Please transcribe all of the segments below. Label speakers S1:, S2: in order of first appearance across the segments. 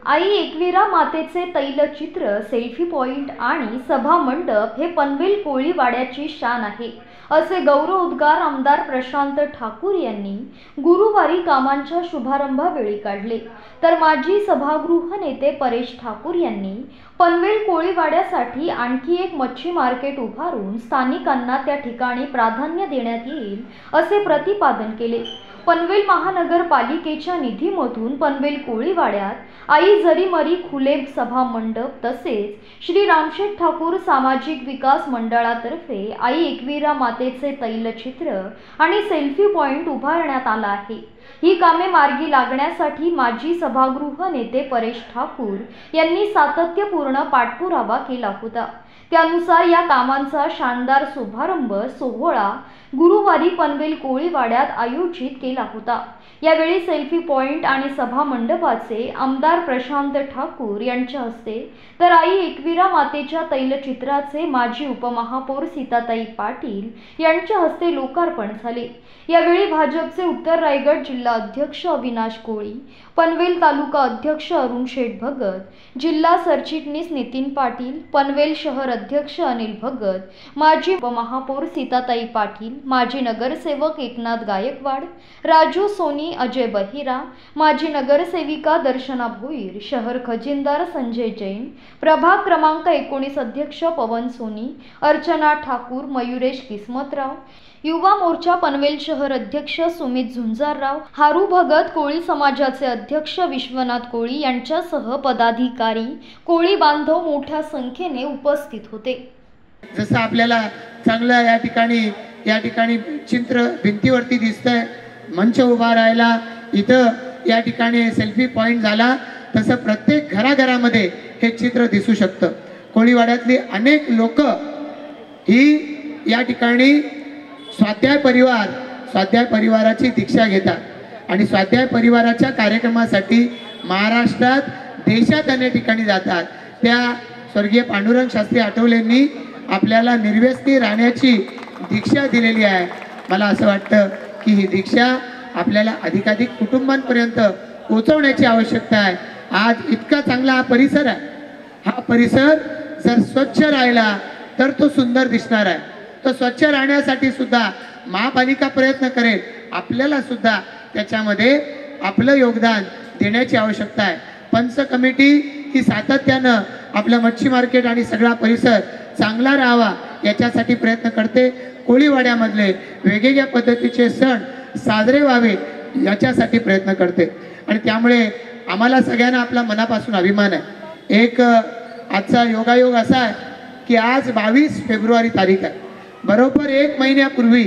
S1: आई एकवीरा मातेचे तैलचित्र, selfie point आणि सभा मंडप हे पनवेल कोळीवाड्याची शान आहे, असे गौरवोद्गार आमदार प्रशांत ठाकूर यांनी गुरुवारी कामांच्या शुभारंभावेळी काढले. तर माजी सभागृह नेते परेश ठाकूर यांनी पनवेल कोळीवाड्यासाठी आणखी एक मच्छी मार्केट उभारून स्थानिकांना त्या ठिकाणी प्राधान्य देण्यात येईल असे प्रतिपादन केले. पनवेल महानगरपालिकेच्या निधीमधून पनवेल कोळीवाड्यात आई जरीमरी खुले सभा मंडप तसेच श्री रामशेठ ठाकूर सामाजिक विकास मंडळातर्फे आई एकवीरा मातेचे तैलचित्र आणि सेल्फी पॉइंट उभारण्यात आला आहे. ही कामे मार्गी लागण्यासाठी माजी सभागृह नेते परेश ठाकूर यांनी सातत्यपूर्ण पाठपुरावा केला होता. त्यानुसार या कामांचा शानदार शुभारंभ सोहळा गुरुवारी पनवेल कोळीवाड्यात आयोजित केला होता. यावेळी सेल्फी पॉइंट आणि सभा मंडपाचे आमदार प्रशांत ठाकूर यांच्या हस्ते तर आई एकवीरा मातेच्या तैलचित्राचे माजी उपमहापौर सीताताई पाटील यांच्या हस्ते लोकार्पण झाले. यावेळी भाजपचे उत्तर रायगड जिल्हा अध्यक्ष अविनाश कोळी, पनवेल तालुका अध्यक्ष अरुण शेठ भगत, जिल्हा सरचिटणीस नितीन पाटील, पनवेल शहर अध्यक्ष अनिल भगत, माजी उपमहापौर सीताताई पाटील, माजी नगरसेवक एकनाथ गायकवाड, राजू सोनी, अजय बहिरा, माजी नगरसेविका दर्शना भोईर, शहर खजिनदार संजय जैन, प्रभाग क्रमांक 19 अध्यक्ष पवन सोनी, अर्चना ठाकूर, मयुरेश किस्मतराव, युवा मोर्चा पनवेल शहर अध्यक्ष सुमित झुंजारराव, हारू भगत, कोळी समाजाचे अध्यक्ष विश्वनाथ कोळी यांच्यासह पदाधिकारी, कोळी बांधव मोठ्या संख्येने उपस्थित होते.
S2: जसं आपल्याला चांगलं या ठिकाणी चित्र भिंतीवरती दिसतंय, मंच उभा राहिला, इथं या ठिकाणी सेल्फी पॉइंट झाला, तसं प्रत्येक घराघरामध्ये हे चित्र दिसू शकतं. कोळीवाड्यातली अनेक लोक ही या ठिकाणी स्वाध्याय परिवाराची दीक्षा घेतात आणि स्वाध्याय परिवाराच्या कार्यक्रमासाठी महाराष्ट्रात देशात अनेक ठिकाणी जातात. त्या स्वर्गीय पांडुरंग शास्त्री आठवलेंनी आपल्याला निर्व्यसनी राहण्याची दीक्षा दिलेली आहे. मला असं वाटतं की ही दीक्षा आपल्याला अधिकाधिक कुटुंबांपर्यंत पोहोचवण्याची आवश्यकता आहे. आज इतका चांगला हा परिसर आहे. हा परिसर जर स्वच्छ राहिला तर तो सुंदर दिसणार आहे. तो स्वच्छ राहण्यासाठी सुद्धा महापालिका प्रयत्न करेल. आपल्याला सुद्धा त्याच्यामध्ये आपलं योगदान देण्याची आवश्यकता आहे. पंच कमिटी ही सातत्यानं आपलं मच्छी मार्केट आणि सगळा परिसर चांगला राहावा याच्यासाठी प्रयत्न करते. कोळीवाड्यामधले वेगवेगळ्या पद्धतीचे सण साजरे व्हावे याच्यासाठी प्रयत्न करते आणि त्यामुळे आम्हाला सगळ्यांना आपला मनापासून अभिमान आहे. एक आजचा योगायोग असा आहे की आज 22 फेब्रुवारी तारीख आहे. बरोबर 1 महिन्यापूर्वी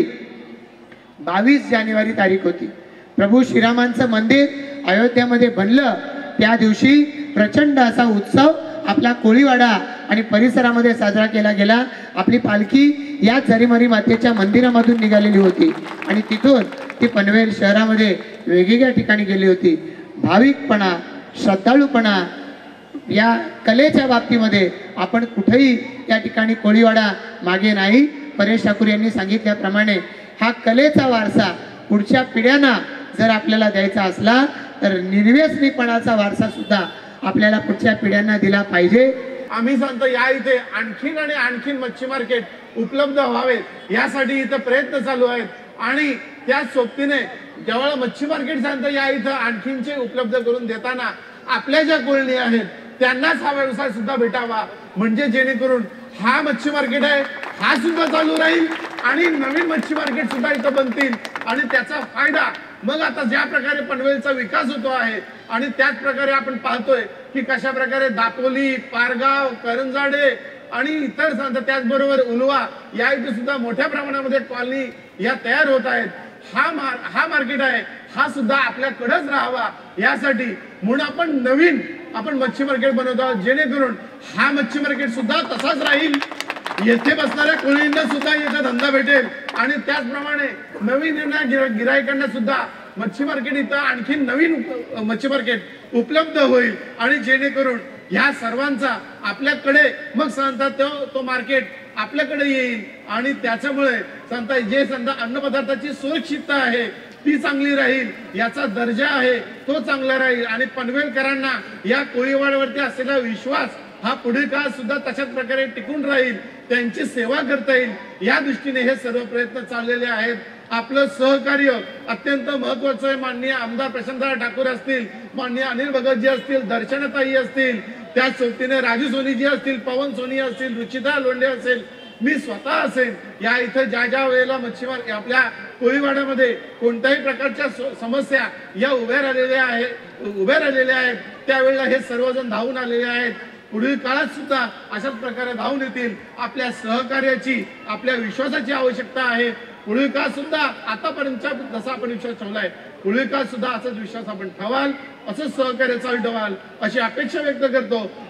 S2: 22 जानेवारी तारीख होती. प्रभू श्रीरामांचं मंदिर अयोध्यामध्ये बनलं. त्या दिवशी प्रचंड असा उत्सव आपला कोळीवाडा आणि परिसरामध्ये साजरा केला गेला. आपली पालखी या जरीमरी मातेच्या मंदिरामधून निघालेली होती आणि तिथून ती पनवेल शहरामध्ये वेगवेगळ्या ठिकाणी गेली होती. भाविकपणा, श्रद्धाळूपणा या कलेच्या बाबतीमध्ये आपण कुठेही या ठिकाणी कोळीवाडा मागे नाही. परेश ठाकूर यांनी सांगितल्याप्रमाणे हा कलेचा वारसा पुढच्या पिढ्यांना जर आपल्याला द्यायचा असला तर निर्व्यसनीपणाचा वारसा सुद्धा आपल्याला पुढच्या पिढ्यांना दिला पाहिजे.
S3: आम्ही सांगतो या इथे आणखीन आणि आणखीन मच्छी मार्केट उपलब्ध व्हावेत यासाठी इथं प्रयत्न चालू आहेत आणि त्याच सोबतीने जेव्हा मच्छी मार्केट सांगतो या इथं आणखीनचे उपलब्ध करून देताना आपल्या ज्या कोळणी आहेत त्यांनाच हा व्यवसाय सुद्धा भेटावा, म्हणजे जेणेकरून हा मच्छी मार्केट आहे हा सुद्धा चालू राहील आणि नवीन मच्छी मार्केट सुद्धा इथं बनतील आणि त्याचा फायदा मग आता ज्या प्रकारे पनवेलचा विकास होतो आहे आणि त्याच प्रकारे आपण पाहतोय की कशा प्रकारे दापोली, पारगाव, करंजाडे आणि इतर सांगतात त्याचबरोबर उलवा या इथे सुद्धा मोठ्या प्रमाणामध्ये कॉलनी या तयार होत आहेत. हा मार्केट आहे हा सुद्धा आपल्याकडेच राहावा यासाठी म्हणून आपण मच्छी मार्केट बनवतो आहोत, जेणेकरून हा मच्छी मार्केट सुद्धा तसाच राहील. येथे बसणाऱ्या कोळींना सुद्धा इथे धंदा भेटेल आणि त्याचप्रमाणे नवीन गिरायकांना सुद्धा मच्छी मार्केट इथं आणखी नवीन मच्छी मार्केट उपलब्ध होईल आणि जेणेकरून ह्या सर्वांचा आपल्याकडे मग सांगतात तो मार्केट आपल्याकडे येईल आणि त्याच्यामुळे सांगता जे सांगता अन्नपदार्थाची सुरक्षितता आहे ती चांगली राहील, याचा दर्जा आहे तो चांगला राहील आणि पनवेलकरांना या कोळीवाड्यावरती असलेला विश्वास हा पुढील काळ सुद्धा तशाच प्रकारे टिकून राहील, त्यांची सेवा करता येईल या दृष्टीने हे सर्व प्रयत्न चाललेले आहेत. आपलं सहकार्य अत्यंत महत्वाचं आहे. माननीय आमदार प्रशांतराव ठाकूर असतील, माननीय अनिल भगतजी असतील, दर्शनाताई असतील, त्याच सोबतीने राजू सोनीजी असतील, पवन सोनी असतील, रुचिता लोंढे असेल, मी स्वतः असेल, या इथं ज्या ज्या वेळेला मच्छीमार आपल्या कोळीवाड्यामध्ये कोणत्याही प्रकारच्या समस्या या उभ्या राहिलेल्या आहेत त्यावेळेला हे सर्वजण धावून आलेले आहेत. पुढील काळात सुद्धा अशाच प्रकारे धावून येतील. आपल्या सहकार्याची, आपल्या विश्वासाची आवश्यकता आहे. पुढील काळ सुद्धा आतापर्यंतच्या जसा आपण विश्वास ठेवलाय, पुढील काळ सुद्धा असाच विश्वास आपण ठेवाल, असंच सहकार्य चालू ठेवाल अशी अपेक्षा व्यक्त करतो.